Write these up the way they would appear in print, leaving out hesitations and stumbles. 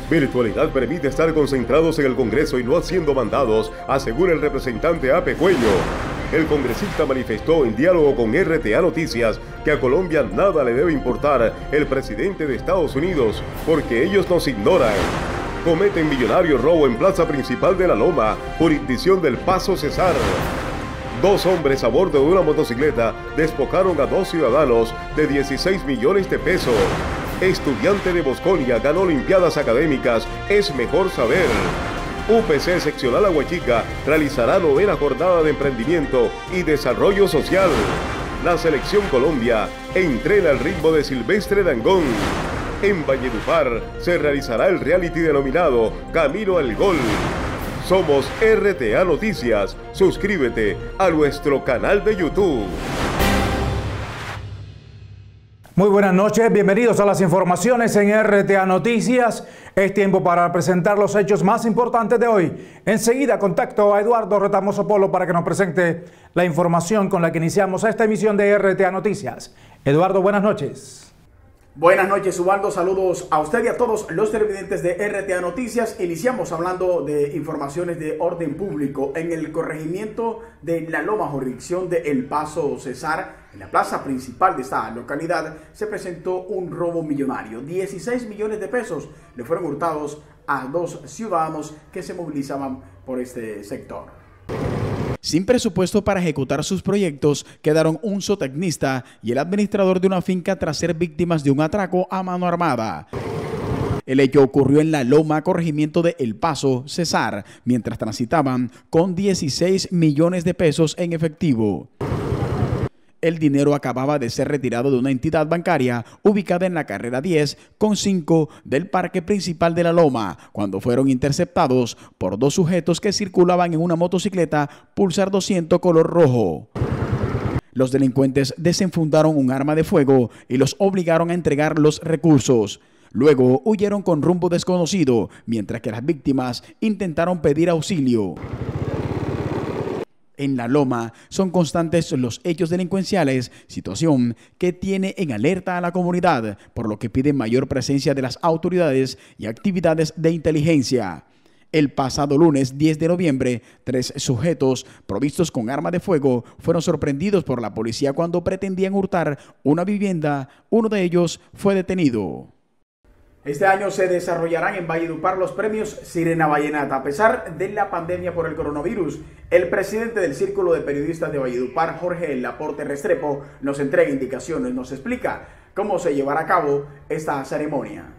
Virtualidad permite estar concentrados en el Congreso y no haciendo mandados, asegura el representante Ape Cuello. El congresista manifestó en diálogo con RTA Noticias que a Colombia nada le debe importar el presidente de Estados Unidos porque ellos nos ignoran. Cometen millonario robo en plaza principal de La Loma, jurisdicción del Paso Cesar. 2 hombres a bordo de una motocicleta despojaron a 2 ciudadanos de 16 millones de pesos. Estudiante de Bosconia ganó Olimpiadas Académicas, es mejor saber. UPC Seccional Aguachica realizará 9ª jornada de emprendimiento y desarrollo social. La Selección Colombia entrena al ritmo de Silvestre Dangond. En Valledupar se realizará el reality denominado Camino al Gol. Somos RTA Noticias. Suscríbete a nuestro canal de YouTube. Muy buenas noches, bienvenidos a las informaciones en RTA Noticias. Es tiempo para presentar los hechos más importantes de hoy. Enseguida contacto a Eduardo Retamoso Polo para que nos presente la información con la que iniciamos esta emisión de RTA Noticias. Eduardo, buenas noches. Buenas noches, Ubaldo. Saludos a usted y a todos los televidentes de RTA Noticias. Iniciamos hablando de informaciones de orden público. En el corregimiento de La Loma, jurisdicción de El Paso Cesar, en la plaza principal de esta localidad, se presentó un robo millonario. 16 millones de pesos le fueron hurtados a 2 ciudadanos que se movilizaban por este sector. Sin presupuesto para ejecutar sus proyectos, quedaron un zootecnista y el administrador de una finca tras ser víctimas de un atraco a mano armada. El hecho ocurrió en La Loma, corregimiento de El Paso, Cesar, mientras transitaban con 16 millones de pesos en efectivo. El dinero acababa de ser retirado de una entidad bancaria ubicada en la carrera 10 con 5 del parque principal de La Loma, cuando fueron interceptados por 2 sujetos que circulaban en una motocicleta Pulsar 200 color rojo. Los delincuentes desenfundaron un arma de fuego y los obligaron a entregar los recursos. Luego huyeron con rumbo desconocido, mientras que las víctimas intentaron pedir auxilio. En La Loma son constantes los hechos delincuenciales, situación que tiene en alerta a la comunidad, por lo que pide mayor presencia de las autoridades y actividades de inteligencia. El pasado lunes 10 de noviembre, 3 sujetos provistos con arma de fuego fueron sorprendidos por la policía cuando pretendían hurtar una vivienda. Uno de ellos fue detenido. Este año se desarrollarán en Valledupar los premios Sirena Vallenata. A pesar de la pandemia por el coronavirus, el presidente del Círculo de Periodistas de Valledupar, Jorge Laporte Restrepo, nos entrega indicaciones, nos explica cómo se llevará a cabo esta ceremonia.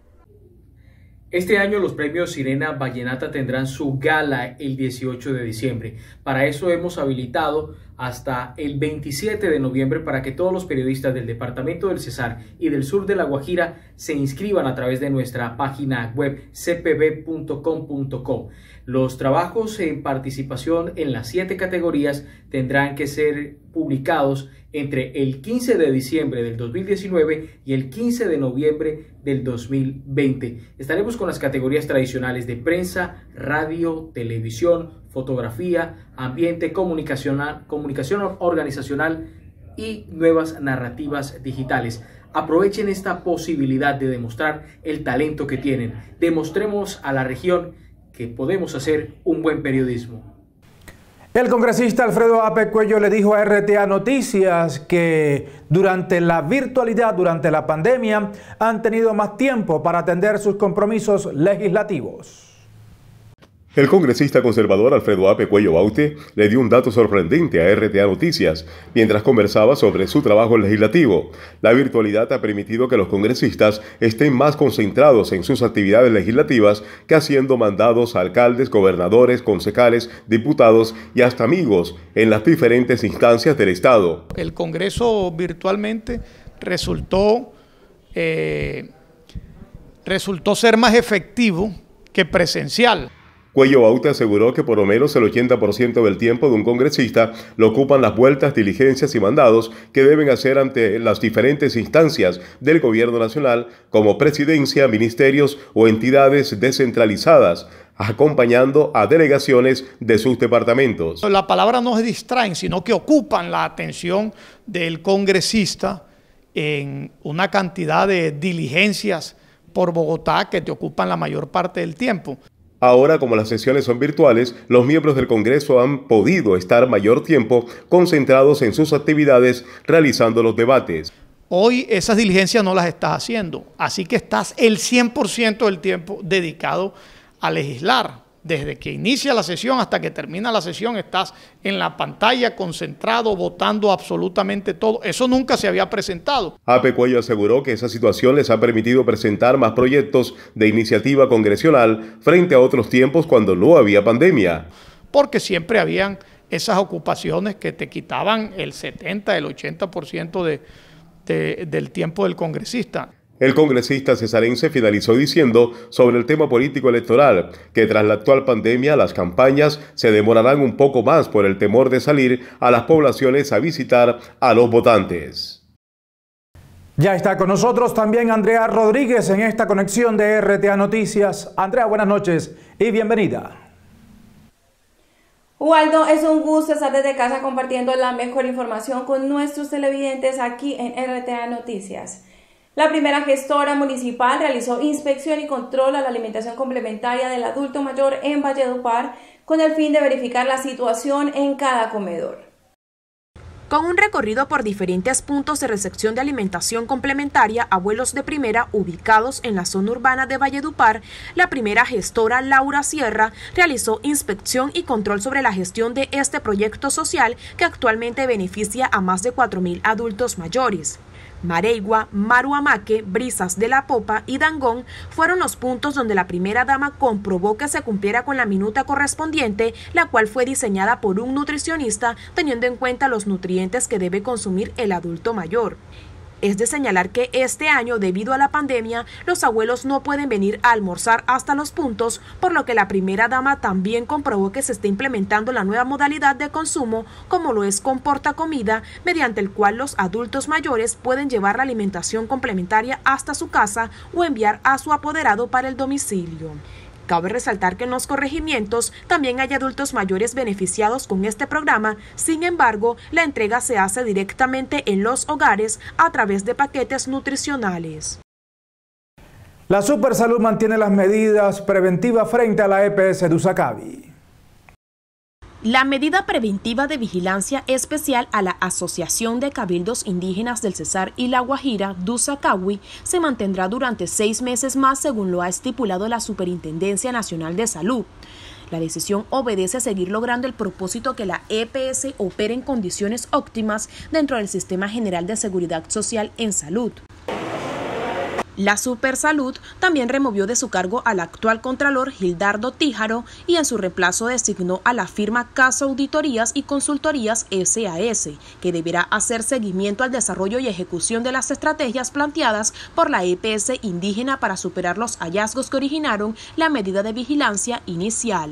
Este año los premios Sirena Vallenata tendrán su gala el 18 de diciembre. Para eso hemos habilitado hasta el 27 de noviembre para que todos los periodistas del departamento del Cesar y del sur de La Guajira se inscriban a través de nuestra página web cpb.com.co. Los trabajos en participación en las 7 categorías tendrán que ser publicados entre el 15 de diciembre del 2019 y el 15 de noviembre del 2020. Estaremos con las categorías tradicionales de prensa, radio, televisión, fotografía, ambiente, comunicación organizacional y nuevas narrativas digitales. Aprovechen esta posibilidad de demostrar el talento que tienen. Demostremos a la región que podemos hacer un buen periodismo. El congresista Alfredo Ape Cuello le dijo a RTA Noticias que durante la virtualidad, durante la pandemia, han tenido más tiempo para atender sus compromisos legislativos. El congresista conservador Alfredo Ape Cuello Baute le dio un dato sorprendente a RTA Noticias mientras conversaba sobre su trabajo legislativo. La virtualidad ha permitido que los congresistas estén más concentrados en sus actividades legislativas que haciendo mandados a alcaldes, gobernadores, concejales, diputados y hasta amigos en las diferentes instancias del Estado. El Congreso virtualmente resultó ser más efectivo que presencial. Cuello Baute aseguró que por lo menos el 80% del tiempo de un congresista lo ocupan las vueltas, diligencias y mandados que deben hacer ante las diferentes instancias del gobierno nacional como presidencia, ministerios o entidades descentralizadas, acompañando a delegaciones de sus departamentos. La palabra no se distraen, sino que ocupan la atención del congresista en una cantidad de diligencias por Bogotá que te ocupan la mayor parte del tiempo. Ahora, como las sesiones son virtuales, los miembros del Congreso han podido estar mayor tiempo concentrados en sus actividades realizando los debates. Hoy esas diligencias no las estás haciendo, así que estás el 100% del tiempo dedicado a legislar. Desde que inicia la sesión hasta que termina la sesión estás en la pantalla concentrado, votando absolutamente todo. Eso nunca se había presentado. Ape Cuello aseguró que esa situación les ha permitido presentar más proyectos de iniciativa congresional frente a otros tiempos cuando no había pandemia. Porque siempre habían esas ocupaciones que te quitaban el 70, el 80% del tiempo del congresista. El congresista cesarense finalizó diciendo sobre el tema político electoral que tras la actual pandemia las campañas se demorarán un poco más por el temor de salir a las poblaciones a visitar a los votantes. Ya está con nosotros también Andrea Rodríguez en esta conexión de RTA Noticias. Andrea, buenas noches y bienvenida. Ubaldo, es un gusto estar desde casa compartiendo la mejor información con nuestros televidentes aquí en RTA Noticias. La primera gestora municipal realizó inspección y control a la alimentación complementaria del adulto mayor en Valledupar con el fin de verificar la situación en cada comedor. Con un recorrido por diferentes puntos de recepción de alimentación complementaria a abuelos de primera ubicados en la zona urbana de Valledupar, la primera gestora Laura Sierra realizó inspección y control sobre la gestión de este proyecto social que actualmente beneficia a más de 4.000 adultos mayores. Mareigua, Maruamaque, Brisas de la Popa y Dangón fueron los puntos donde la primera dama comprobó que se cumpliera con la minuta correspondiente, la cual fue diseñada por un nutricionista teniendo en cuenta los nutrientes que debe consumir el adulto mayor. Es de señalar que este año, debido a la pandemia, los abuelos no pueden venir a almorzar hasta los puntos, por lo que la primera dama también comprobó que se está implementando la nueva modalidad de consumo, como lo es Comporta Comida, mediante el cual los adultos mayores pueden llevar la alimentación complementaria hasta su casa o enviar a su apoderado para el domicilio. Cabe resaltar que en los corregimientos también hay adultos mayores beneficiados con este programa, sin embargo, la entrega se hace directamente en los hogares a través de paquetes nutricionales. La Supersalud mantiene las medidas preventivas frente a la EPS de Usacabi. La medida preventiva de vigilancia especial a la Asociación de Cabildos Indígenas del Cesar y La Guajira, Dusacawi, se mantendrá durante 6 meses más según lo ha estipulado la Superintendencia Nacional de Salud. La decisión obedece a seguir logrando el propósito que la EPS opere en condiciones óptimas dentro del Sistema General de Seguridad Social en Salud. La Supersalud también removió de su cargo al actual contralor Gildardo Tíjaro y en su reemplazo designó a la firma Casa Auditorías y Consultorías SAS, que deberá hacer seguimiento al desarrollo y ejecución de las estrategias planteadas por la EPS indígena para superar los hallazgos que originaron la medida de vigilancia inicial.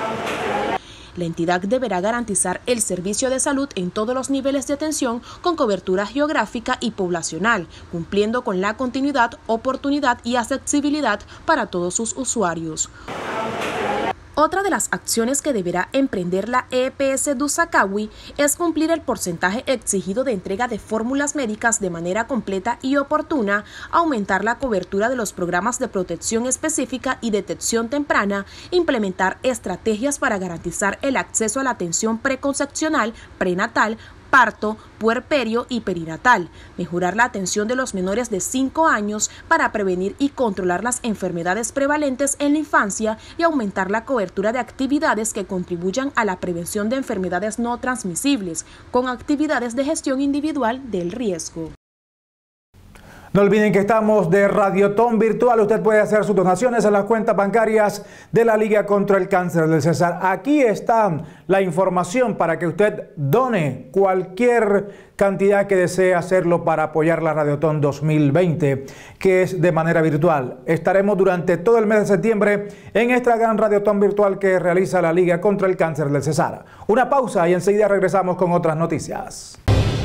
La entidad deberá garantizar el servicio de salud en todos los niveles de atención con cobertura geográfica y poblacional, cumpliendo con la continuidad, oportunidad y accesibilidad para todos sus usuarios. Otra de las acciones que deberá emprender la EPS Dusacawi es cumplir el porcentaje exigido de entrega de fórmulas médicas de manera completa y oportuna, aumentar la cobertura de los programas de protección específica y detección temprana, implementar estrategias para garantizar el acceso a la atención preconcepcional, prenatal, parto, puerperio y perinatal, mejorar la atención de los menores de 5 años para prevenir y controlar las enfermedades prevalentes en la infancia y aumentar la cobertura de actividades que contribuyan a la prevención de enfermedades no transmisibles, con actividades de gestión individual del riesgo. No olviden que estamos de Radiotón Virtual. Usted puede hacer sus donaciones en las cuentas bancarias de la Liga contra el Cáncer del Cesar. Aquí está la información para que usted done cualquier cantidad que desee hacerlo para apoyar la Radiotón 2020, que es de manera virtual. Estaremos durante todo el mes de septiembre en esta gran Radiotón Virtual que realiza la Liga contra el Cáncer del Cesar. Una pausa y enseguida regresamos con otras noticias.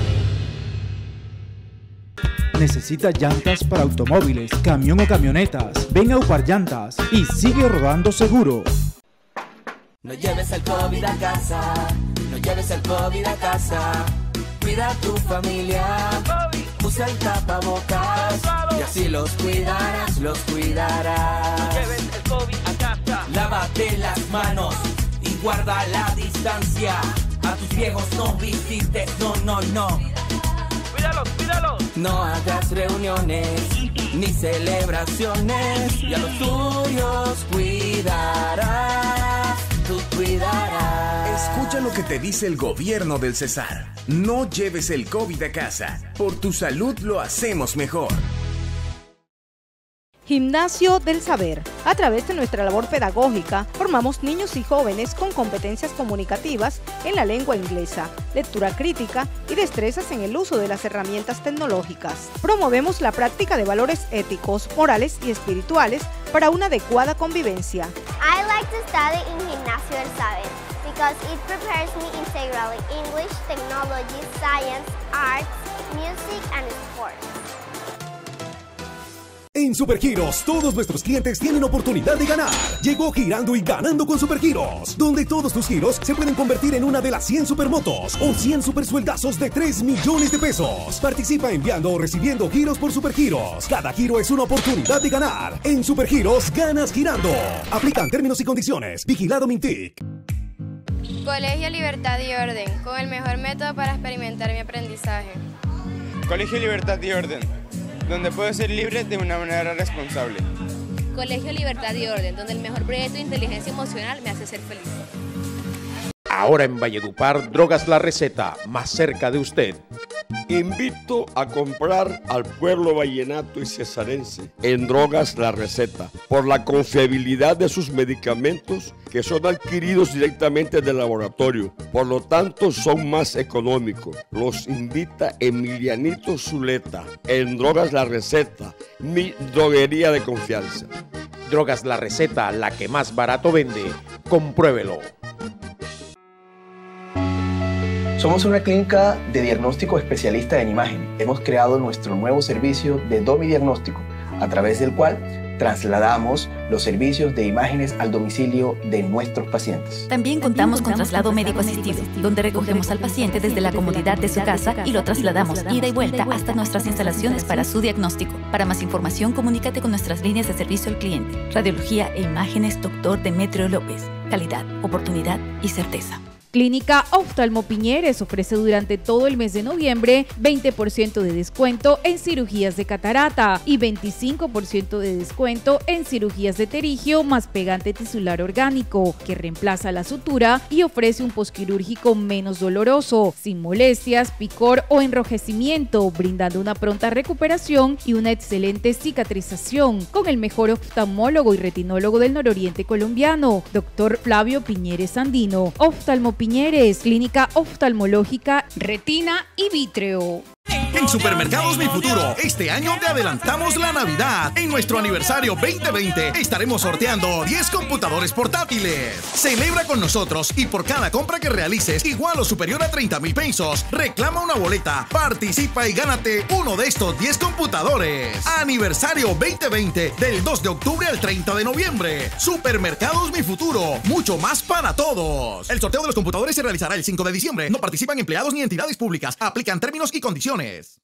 ¿Necesita llantas para automóviles, camión o camionetas? Ven a Upar Llantas y sigue rodando seguro. No lleves el COVID a casa, no lleves el COVID a casa. Cuida a tu familia. usa el tapabocas y así los cuidarás, los cuidarás. No lleves el COVID a casa. Lávate las manos y guarda la distancia. A tus viejos no visites, no. Cuídalos, cuídalos. No hagas reuniones ni celebraciones y a los tuyos cuidarás, tú cuidarás. Escucha lo que te dice el gobierno del Cesar. No lleves el COVID a casa. Por tu salud lo hacemos mejor. Gimnasio del Saber. A través de nuestra labor pedagógica, formamos niños y jóvenes con competencias comunicativas en la lengua inglesa, lectura crítica y destrezas en el uso de las herramientas tecnológicas. Promovemos la práctica de valores éticos, morales y espirituales para una adecuada convivencia. I like to study in Gimnasio del Saber because it prepares me integrally English, technology, science, arts, music and sports. En Supergiros, todos nuestros clientes tienen oportunidad de ganar. Llegó Girando y Ganando con Supergiros, donde todos tus giros se pueden convertir en una de las 100 supermotos o 100 supersueldazos de 3 millones de pesos. Participa enviando o recibiendo giros por Supergiros. Cada giro es una oportunidad de ganar. En Supergiros, ganas girando. Aplican términos y condiciones. Vigilado Mintic. Colegio Libertad y Orden, con el mejor método para experimentar mi aprendizaje. Colegio Libertad y Orden, donde puedo ser libre de una manera responsable. Colegio Libertad y Orden, donde el mejor proyecto de inteligencia emocional me hace ser feliz. Ahora en Valledupar, Drogas La Receta, más cerca de usted. Invito a comprar al pueblo vallenato y cesarense en Drogas La Receta por la confiabilidad de sus medicamentos que son adquiridos directamente del laboratorio, por lo tanto son más económicos. Los invita Emilianito Zuleta en Drogas La Receta, mi droguería de confianza. Drogas La Receta, la que más barato vende, compruébelo. Somos una clínica de diagnóstico especialista en imagen. Hemos creado nuestro nuevo servicio de Domidiagnóstico, a través del cual trasladamos los servicios de imágenes al domicilio de nuestros pacientes. También contamos con traslado médico asistido, donde recogemos al paciente desde la comodidad de su casa y lo trasladamos ida y vuelta hasta nuestras instalaciones para su diagnóstico. Para más información, comunícate con nuestras líneas de servicio al cliente. Radiología e imágenes, Dr. Demetrio López. Calidad, oportunidad y certeza. Clínica Oftalmo Piñeres ofrece durante todo el mes de noviembre 20% de descuento en cirugías de catarata y 25% de descuento en cirugías de pterigio más pegante tisular orgánico, que reemplaza la sutura y ofrece un posquirúrgico menos doloroso, sin molestias, picor o enrojecimiento, brindando una pronta recuperación y una excelente cicatrización, con el mejor oftalmólogo y retinólogo del nororiente colombiano, Dr. Flavio Piñeres Andino. Oftalmo Piñeres, clínica oftalmológica, retina y vítreo. En Supermercados Mi Futuro, este año te adelantamos la Navidad. En nuestro aniversario 2020 estaremos sorteando 10 computadores portátiles. Celebra con nosotros y por cada compra que realices igual o superior a 30,000 pesos, reclama una boleta, participa y gánate uno de estos 10 computadores. Aniversario 2020 del 2 de octubre al 30 de noviembre. Supermercados Mi Futuro, mucho más para todos. El sorteo de los computadores se realizará el 5 de diciembre. No participan empleados ni entidades públicas. Aplican términos y condiciones.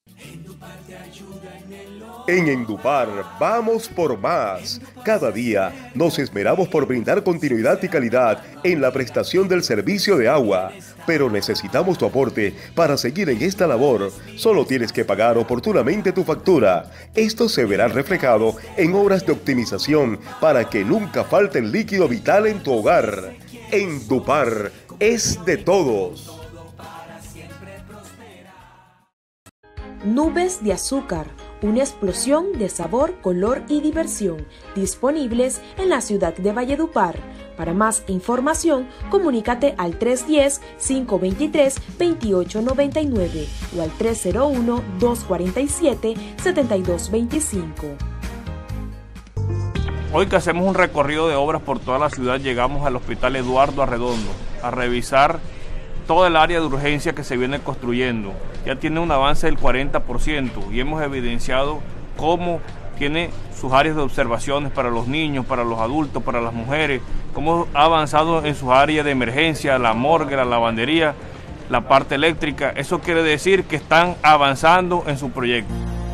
En Endupar vamos por más. Cada día nos esmeramos por brindar continuidad y calidad en la prestación del servicio de agua. Pero necesitamos tu aporte para seguir en esta labor. Solo tienes que pagar oportunamente tu factura. Esto se verá reflejado en obras de optimización para que nunca falte el líquido vital en tu hogar. Endupar es de todos. Nubes de azúcar, una explosión de sabor, color y diversión, disponibles en la ciudad de Valledupar. Para más información, comunícate al 310-523-2899 o al 301-247-7225. Hoy que hacemos un recorrido de obras por toda la ciudad, llegamos al Hospital Eduardo Arredondo a revisar toda el área de urgencia que se viene construyendo. Ya tiene un avance del 40% y hemos evidenciado cómo tiene sus áreas de observaciones para los niños, para los adultos, para las mujeres, cómo ha avanzado en sus áreas de emergencia, la morgue, la lavandería, la parte eléctrica. Eso quiere decir que están avanzando en su proyecto.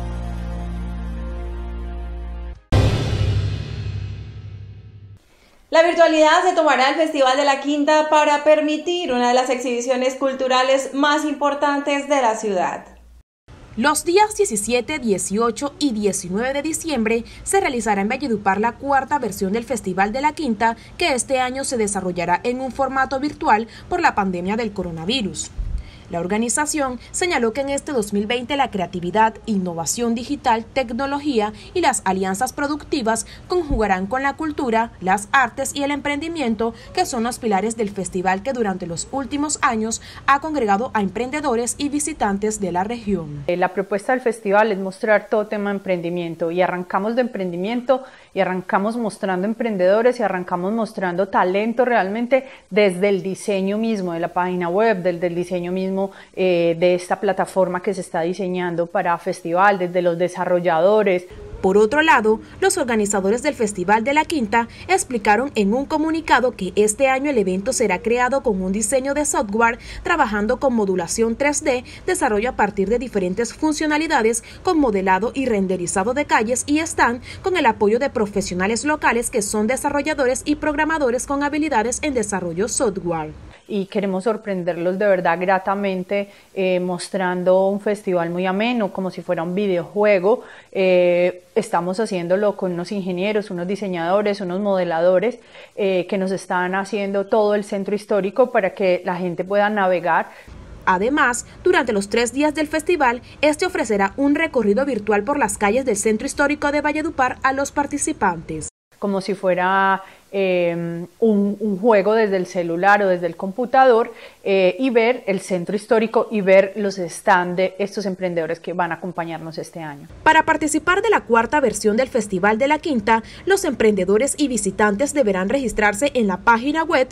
La virtualidad se tomará el Festival de la Quinta para permitir una de las exhibiciones culturales más importantes de la ciudad. Los días 17, 18 y 19 de diciembre se realizará en Valledupar la cuarta versión del Festival de la Quinta, que este año se desarrollará en un formato virtual por la pandemia del coronavirus. La organización señaló que en este 2020 la creatividad, innovación digital, tecnología y las alianzas productivas conjugarán con la cultura, las artes y el emprendimiento, que son los pilares del festival que durante los últimos años ha congregado a emprendedores y visitantes de la región. La propuesta del festival es mostrar todo tema de emprendimiento, y arrancamos de emprendimiento y arrancamos mostrando emprendedores y arrancamos mostrando talento realmente desde el diseño mismo de la página web, desde el diseño mismo de esta plataforma que se está diseñando para festival, desde los desarrolladores. Por otro lado, los organizadores del Festival de la Quinta explicaron en un comunicado que este año el evento será creado con un diseño de software, trabajando con modulación 3D, desarrollo a partir de diferentes funcionalidades, con modelado y renderizado de calles y stand, con el apoyo de profesionales locales que son desarrolladores y programadores con habilidades en desarrollo software. Y queremos sorprenderlos de verdad gratamente, mostrando un festival muy ameno, como si fuera un videojuego. Estamos haciéndolo con unos ingenieros, unos diseñadores, unos modeladores que nos están haciendo todo el centro histórico para que la gente pueda navegar. Además, durante los 3 días del festival, este ofrecerá un recorrido virtual por las calles del centro histórico de Valledupar a los participantes. Como si fuera un juego desde el celular o desde el computador, y ver el centro histórico y ver los stands de estos emprendedores que van a acompañarnos este año. Para participar de la cuarta versión del Festival de la Quinta, los emprendedores y visitantes deberán registrarse en la página web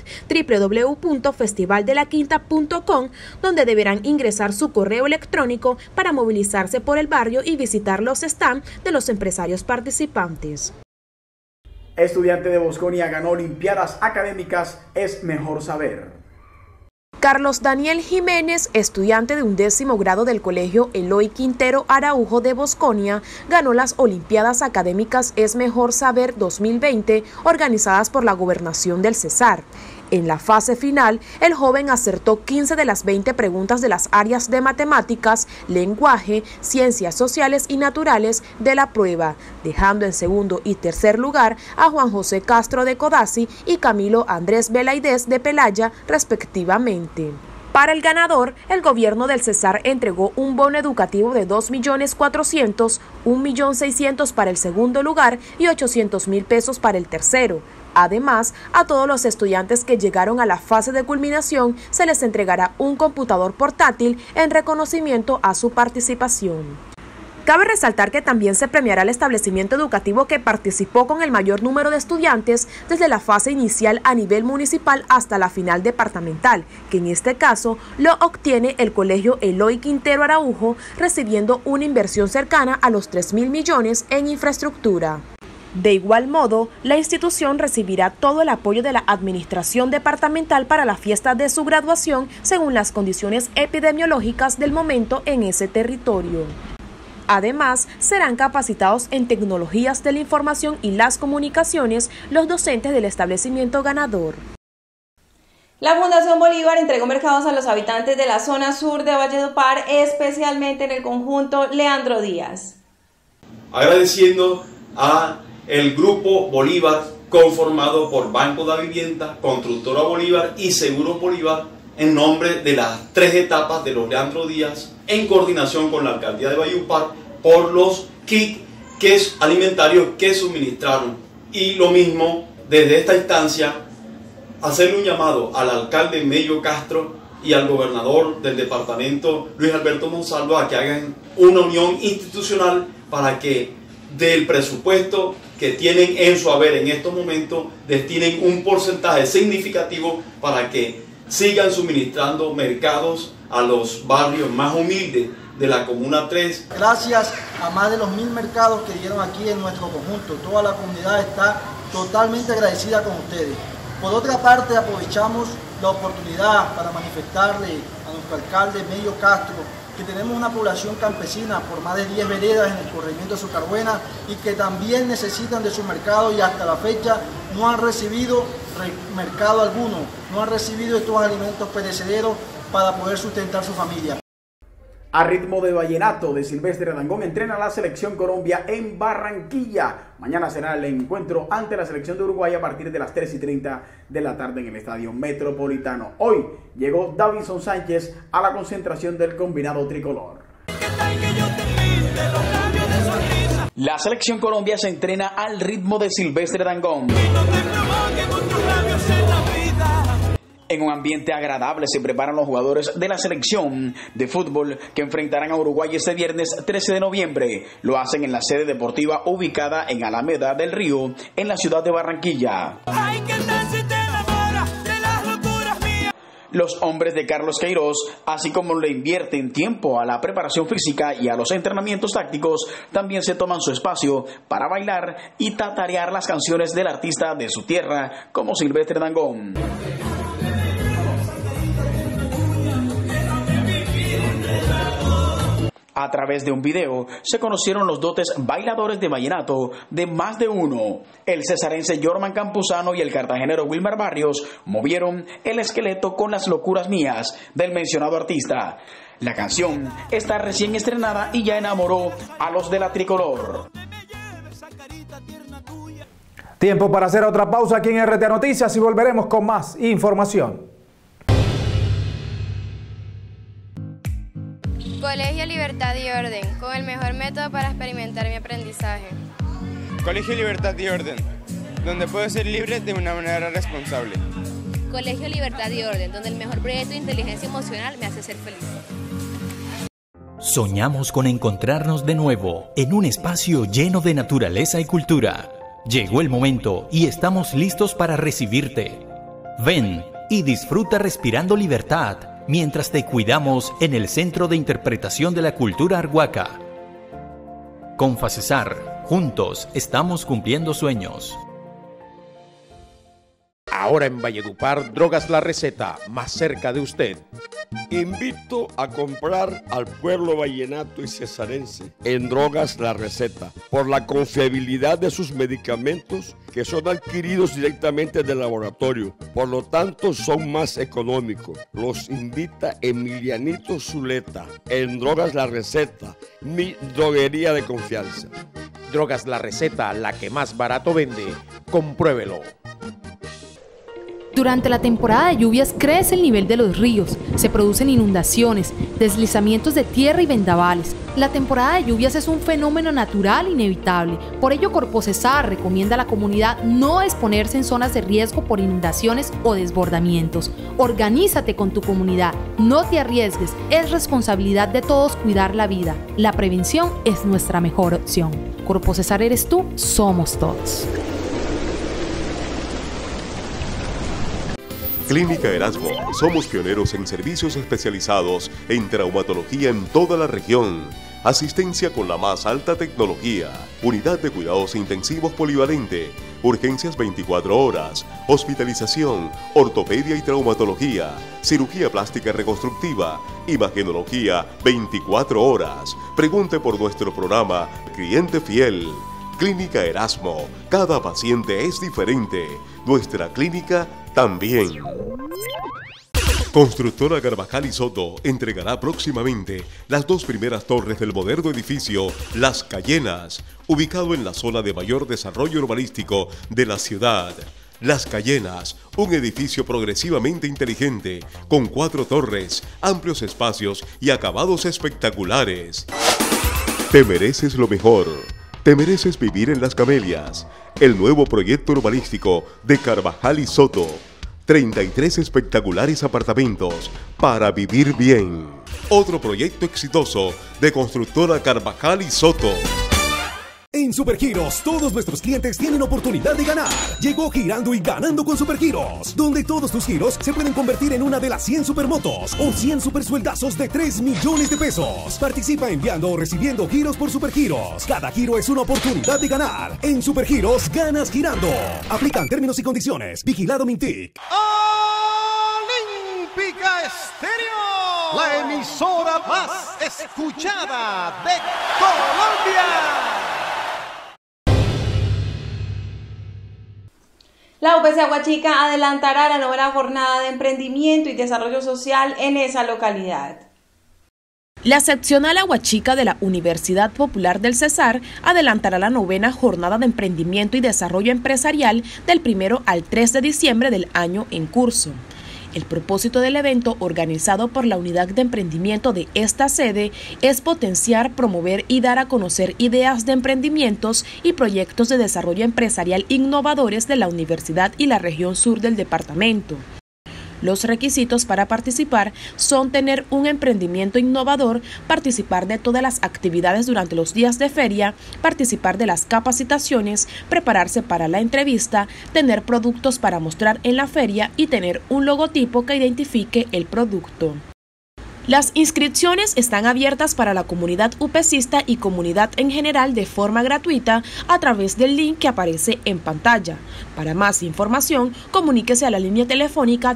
www.festivaldelaquinta.com, donde deberán ingresar su correo electrónico para movilizarse por el barrio y visitar los stands de los empresarios participantes. Estudiante de Bosconia ganó Olimpiadas Académicas, es mejor saber. Carlos Daniel Jiménez, estudiante de 11º grado del Colegio Eloy Quintero Araujo de Bosconia, ganó las Olimpiadas Académicas Es Mejor Saber 2020, organizadas por la Gobernación del Cesar. En la fase final, el joven acertó 15 de las 20 preguntas de las áreas de matemáticas, lenguaje, ciencias sociales y naturales de la prueba, dejando en segundo y tercer lugar a Juan José Castro de Codazzi y Camilo Andrés Belaidez de Pelaya, respectivamente. Para el ganador, el gobierno del Cesar entregó un bono educativo de 2.400.000, 1.600.000 para el segundo lugar y 800.000 pesos para el tercero. Además, a todos los estudiantes que llegaron a la fase de culminación se les entregará un computador portátil en reconocimiento a su participación. Cabe resaltar que también se premiará el establecimiento educativo que participó con el mayor número de estudiantes desde la fase inicial a nivel municipal hasta la final departamental, que en este caso lo obtiene el Colegio Eloy Quintero Araujo, recibiendo una inversión cercana a los 3.000 millones en infraestructura. De igual modo, la institución recibirá todo el apoyo de la administración departamental para la fiesta de su graduación según las condiciones epidemiológicas del momento en ese territorio. Además, serán capacitados en tecnologías de la información y las comunicaciones los docentes del establecimiento ganador. La Fundación Bolívar entregó mercados a los habitantes de la zona sur de Valledupar, especialmente en el conjunto Leandro Díaz. Agradeciendo a el Grupo Bolívar, conformado por Banco de Vivienda, Constructora Bolívar y Seguro Bolívar, en nombre de las 3 etapas de los Leandro Díaz, en coordinación con la Alcaldía de Valledupar, por los kits alimentarios que suministraron. Y lo mismo, desde esta instancia, hacerle un llamado al alcalde Mello Castro y al gobernador del departamento, Luis Alberto Monsalvo, a que hagan una unión institucional para que del presupuesto que tienen en su haber en estos momentos, destinen un porcentaje significativo para que sigan suministrando mercados a los barrios más humildes de la Comuna 3. Gracias a más de los 1.000 mercados que dieron aquí en nuestro conjunto. Toda la comunidad está totalmente agradecida con ustedes. Por otra parte, aprovechamos la oportunidad para manifestarle a nuestra nuestro alcalde Medio Castro, que tenemos una población campesina por más de 10 veredas en el corregimiento de Zucarbuena y que también necesitan de su mercado y hasta la fecha no han recibido mercado alguno, no han recibido estos alimentos perecederos para poder sustentar su familia. A ritmo de vallenato de Silvestre Dangond entrena la selección Colombia en Barranquilla. Mañana será el encuentro ante la selección de Uruguay a partir de las 3:30 de la tarde en el Estadio Metropolitano. Hoy llegó Davinson Sánchez a la concentración del combinado tricolor. La selección Colombia se entrena al ritmo de Silvestre Dangond. En un ambiente agradable se preparan los jugadores de la selección de fútbol que enfrentarán a Uruguay este viernes 13 de noviembre. Lo hacen en la sede deportiva ubicada en Alameda del Río, en la ciudad de Barranquilla. Los hombres de Carlos Queiroz, así como le invierten tiempo a la preparación física y a los entrenamientos tácticos, también se toman su espacio para bailar y tatarear las canciones del artista de su tierra, como Silvestre Dangond. A través de un video se conocieron los dotes bailadores de vallenato de más de uno. El cesarense Jorman Campuzano y el cartagenero Wilmar Barrios movieron el esqueleto con Las locuras mías del mencionado artista. La canción está recién estrenada y ya enamoró a los de la tricolor. Tiempo para hacer otra pausa aquí en RTA Noticias y volveremos con más información. Colegio Libertad y Orden, con el mejor método para experimentar mi aprendizaje. Colegio Libertad y Orden, donde puedo ser libre de una manera responsable. Colegio Libertad y Orden, donde el mejor proyecto de inteligencia emocional me hace ser feliz. Soñamos con encontrarnos de nuevo en un espacio lleno de naturaleza y cultura. Llegó el momento y estamos listos para recibirte. Ven y disfruta respirando libertad mientras te cuidamos en el Centro de Interpretación de la Cultura Arhuaca. Con FACESAR, juntos estamos cumpliendo sueños. Ahora en Valledupar, Drogas La Receta, más cerca de usted. Invito a comprar al pueblo vallenato y cesarense en Drogas La Receta por la confiabilidad de sus medicamentos que son adquiridos directamente del laboratorio, por lo tanto son más económicos. Los invita Emilianito Zuleta en Drogas La Receta, mi droguería de confianza. Drogas La Receta, la que más barato vende, compruébelo. Durante la temporada de lluvias crece el nivel de los ríos, se producen inundaciones, deslizamientos de tierra y vendavales. La temporada de lluvias es un fenómeno natural inevitable, por ello Corpocesar recomienda a la comunidad no exponerse en zonas de riesgo por inundaciones o desbordamientos. Organízate con tu comunidad, no te arriesgues, es responsabilidad de todos cuidar la vida. La prevención es nuestra mejor opción. Corpocesar eres tú, somos todos. Clínica Erasmo. Somos pioneros en servicios especializados en traumatología en toda la región. Asistencia con la más alta tecnología. Unidad de cuidados intensivos polivalente. Urgencias 24 horas. Hospitalización. Ortopedia y traumatología. Cirugía plástica reconstructiva. Imagenología 24 horas. Pregunte por nuestro programa Cliente Fiel. Clínica Erasmo. Cada paciente es diferente. Nuestra clínica también. Constructora Carvajal y Soto entregará próximamente las 2 primeras torres del moderno edificio Las Cayenas, ubicado en la zona de mayor desarrollo urbanístico de la ciudad. Las Cayenas, un edificio progresivamente inteligente, con 4 torres, amplios espacios y acabados espectaculares. Te mereces lo mejor. Te mereces vivir en Las Camelias, el nuevo proyecto urbanístico de Carvajal y Soto. 33 espectaculares apartamentos para vivir bien. Otro proyecto exitoso de Constructora Carvajal y Soto. En Supergiros, todos nuestros clientes tienen oportunidad de ganar. Llegó Girando y Ganando con Supergiros, donde todos tus giros se pueden convertir en una de las 100 supermotos o 100 supersueldazos de 3 millones de pesos. Participa enviando o recibiendo giros por Supergiros. Cada giro es una oportunidad de ganar. En Supergiros, ganas girando. Aplican términos y condiciones. Vigilado Mintic. Olímpica Estéreo, la La emisora más escuchada de Colombia. La UPC Aguachica adelantará la novena jornada de emprendimiento y desarrollo social en esa localidad. La seccional Aguachica de la Universidad Popular del Cesar adelantará la novena jornada de emprendimiento y desarrollo empresarial del 1 al 3 de diciembre del año en curso. El propósito del evento, organizado por la Unidad de Emprendimiento de esta sede, es potenciar, promover y dar a conocer ideas de emprendimientos y proyectos de desarrollo empresarial innovadores de la universidad y la región sur del departamento. Los requisitos para participar son tener un emprendimiento innovador, participar de todas las actividades durante los días de feria, participar de las capacitaciones, prepararse para la entrevista, tener productos para mostrar en la feria y tener un logotipo que identifique el producto. Las inscripciones están abiertas para la comunidad upecista y comunidad en general de forma gratuita a través del link que aparece en pantalla. Para más información, comuníquese a la línea telefónica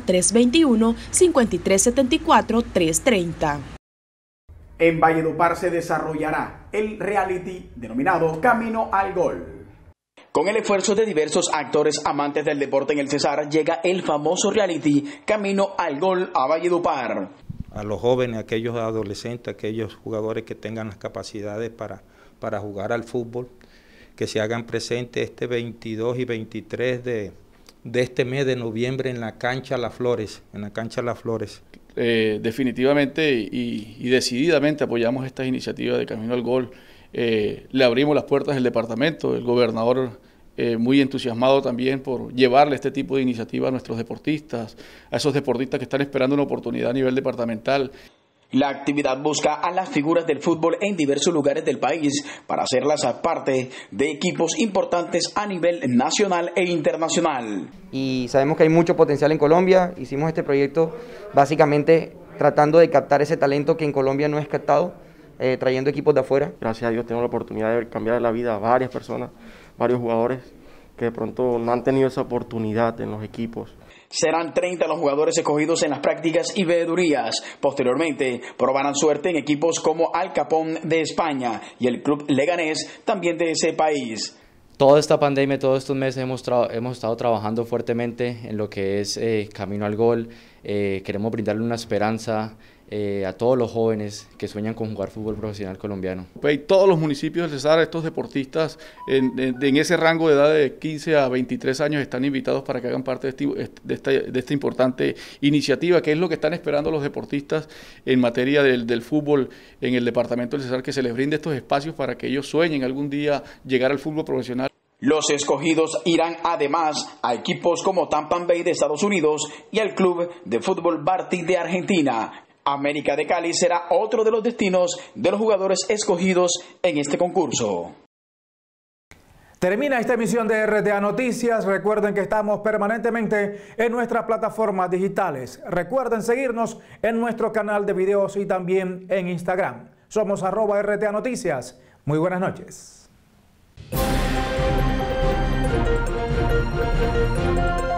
321-5374-330. En Valledupar se desarrollará el reality denominado Camino al Gol. Con el esfuerzo de diversos actores amantes del deporte en el Cesar, llega el famoso reality Camino al Gol a Valledupar. A los jóvenes, aquellos adolescentes, aquellos jugadores que tengan las capacidades para jugar al fútbol, que se hagan presentes este 22 y 23 de este mes de noviembre en la cancha Las Flores, Definitivamente y decididamente apoyamos estas iniciativas de Camino al Gol. Le abrimos las puertas del departamento, el gobernador muy entusiasmado también por llevarle este tipo de iniciativa a nuestros deportistas, a esos deportistas que están esperando una oportunidad a nivel departamental. La actividad busca a las figuras del fútbol en diversos lugares del país para hacerlas parte de equipos importantes a nivel nacional e internacional. Y sabemos que hay mucho potencial en Colombia. Hicimos este proyecto básicamente tratando de captar ese talento que en Colombia no es captado, trayendo equipos de afuera. Gracias a Dios tenemos la oportunidad de cambiar la vida a varias personas, varios jugadores que de pronto no han tenido esa oportunidad en los equipos. Serán 30 los jugadores escogidos en las prácticas y veedurías. Posteriormente, probarán suerte en equipos como Al Capón de España y el Club Leganés, también de ese país. Toda esta pandemia, todos estos meses hemos estado trabajando fuertemente en lo que es Camino al Gol. Queremos brindarle una esperanza a todos los jóvenes que sueñan con jugar fútbol profesional colombiano. Todos los municipios del Cesar, estos deportistas en ese rango de edad de 15 a 23 años están invitados para que hagan parte de esta importante iniciativa, que es lo que están esperando los deportistas en materia del fútbol en el departamento del Cesar, que se les brinde estos espacios para que ellos sueñen algún día llegar al fútbol profesional. Los escogidos irán además a equipos como Tampa Bay de Estados Unidos y al Club de Fútbol Barty de Argentina. América de Cali será otro de los destinos de los jugadores escogidos en este concurso. Termina esta emisión de RTA Noticias. Recuerden que estamos permanentemente en nuestras plataformas digitales. Recuerden seguirnos en nuestro canal de videos y también en Instagram. Somos @RTA Noticias. Muy buenas noches.